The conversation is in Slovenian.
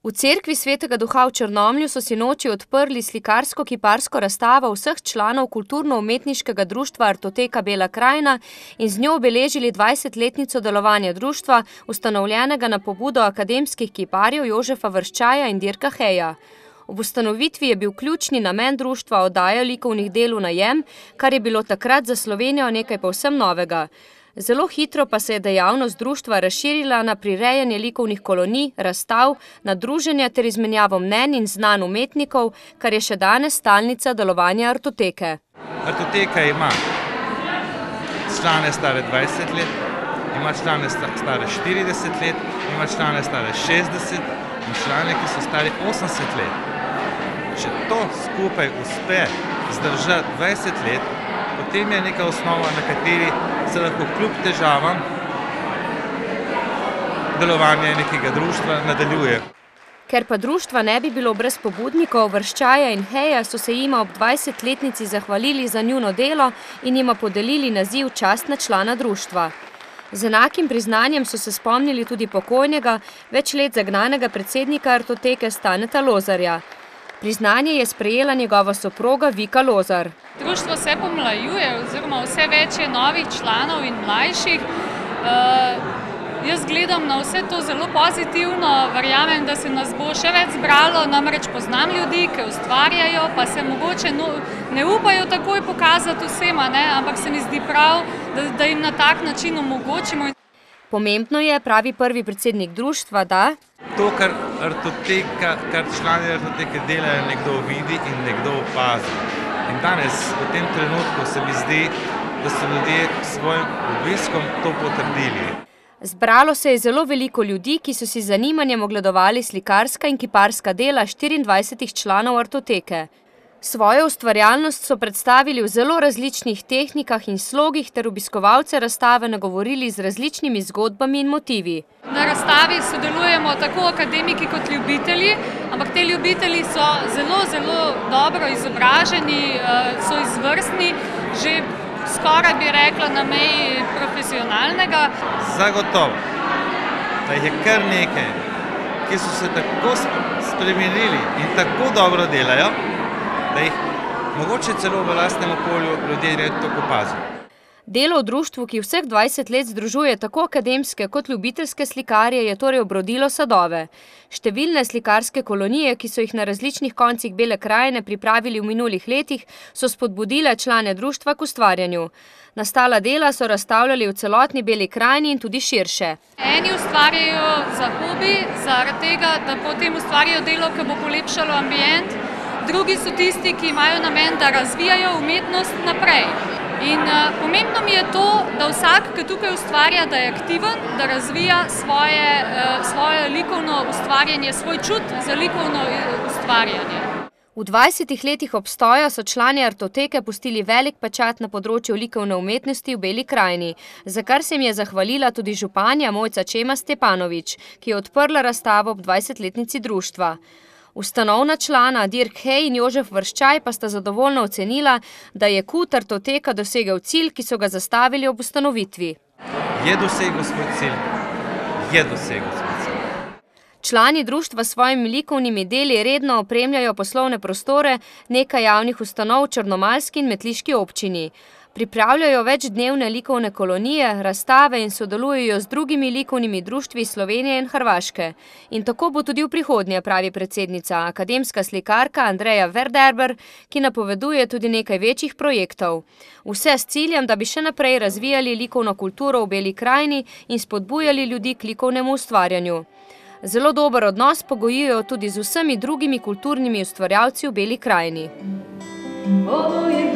V cerkvi Svetega Duha v Črnomlju so sinoči odprli slikarsko-kiparsko razstavo vseh članov kulturno-umetniškega društva Artoteka Bela krajina in z njo obeležili 20-letnico delovanja društva, ustanovljenega na pobudo akademskih kiparjev Jožefa Vrščaja in Dirka Heja. Ob ustanovitvi je bil ključni namen društva oddaja likovnih del v najem, kar je bilo takrat za Slovenijo nekaj povsem novega. Zelo hitro pa se je dejavnost društva razširila na prirejanje likovnih kolonij, razstav, na druženja ter izmenjavo mnenj in znanj umetnikov, kar je še danes stalnica delovanja Artoteke. Artoteka ima člane stare 20 let, ima člane stare 40 let, ima člane stare 60 in člane, ki so stari 80 let. Če to skupaj uspe zdržati 20 let, potem je neka osnova, na kateri se lahko kljub težavam delovanja nekega društva nadaljuje. Ker pa društva ne bi bilo brez pobudnikov Vrščaja in Heja, so se jima ob 20-letnici zahvalili za njuno delo in jima podelili naziv častna člana društva. Z enakim priznanjem so se spomnili tudi pokojnega, več let zagnanega predsednika Artoteke Staneta Lozarja. Priznanje je sprejela njegova soproga Vika Lozar. Društvo se pomlajuje oziroma vse več je novih članov in mlajših. Jaz gledam na vse to zelo pozitivno, verjamem, da se nas bo še več zbralo, namreč poznam ljudi, ki ustvarjajo, pa se mogoče ne upajo takoj pokazati vsema, ampak se mi zdi prav, da jim na tak način omogočimo. Pomembno je, pravi prvi predsednik društva, da to, kar člani Artoteke delajo, nekdo vidi in nekdo opazi. In danes, v tem trenutku, se mi zdi, da so ljudje s svojim obiskom to potrdili. Zbralo se je zelo veliko ljudi, ki so si z zanimanjem ogledovali slikarska in kiparska dela 24 članov Artoteke. Svojo ustvarjalnost so predstavili v zelo različnih tehnikah in slogih ter obiskovalce razstave nagovorili z različnimi zgodbami in motivi. Na razstavi sodelujemo tako akademiki kot ljubitelji, ampak te ljubitelji so zelo dobro izobraženi, so izvrstni, že skoraj bi rekla na meji profesionalnega. Zagotovo, da jih je kar nekaj, ki so se tako spremenili in tako dobro delajo, da jih mogoče celo v lastnem okolju ljudje redko opazijo. Delo v društvu, ki vseh 20 let združuje tako akademske kot ljubiteljske slikarje, je torej obrodilo sadove. Številne slikarske kolonije, ki so jih na različnih koncih Bele krajine pripravili v minulih letih, so spodbudile člane društva k ustvarjanju. Nastala dela so razstavljali v celotni Beli krajini in tudi širše. Eni ustvarjajo za hobi, zaradi tega, da potem ustvarjajo delo, ki bo polepšalo ambient. Drugi so tisti, ki imajo namen, da razvijajo umetnost naprej. In pomembno mi je to, da vsak, ki tukaj ustvarja, da je aktiven, da razvija svoje likovno ustvarjanje, svoj čut za likovno ustvarjanje. V 20 letih obstoja so člani Artoteke pustili velik pečat na področju likovne umetnosti v Beli krajini, za kar se jim je zahvalila tudi županja Mojca Čema Stepanovič, ki je odprla razstavo ob 20-letnici društva. Ustanovna člana Dirk Hej in Jožef Vrščaj pa sta zadovoljno ocenila, da je KUT Artoteka dosegel cilj, ki so ga zastavili ob ustanovitvi. Je dosegel svoj cilj. Je dosegel svoj cilj. Člani društva s svojimi likovnimi deli redno opremljajo poslovne prostore nekaj javnih ustanov v črnomaljski in metliški občini. Pripravljajo večdnevne likovne kolonije, razstave in sodelujejo z drugimi likovnimi društvi iz Slovenije in Hrvaške. In tako bo tudi v prihodnje, pravi predsednica, akademska slikarka Andreja Verderber, ki napoveduje tudi nekaj večjih projektov. Vse s ciljem, da bi še naprej razvijali likovno kulturo v Beli krajini in spodbujali ljudi k likovnemu ustvarjanju. Zelo dober odnos pogojujejo tudi z vsemi drugimi kulturnimi ustvarjalci v Beli krajini.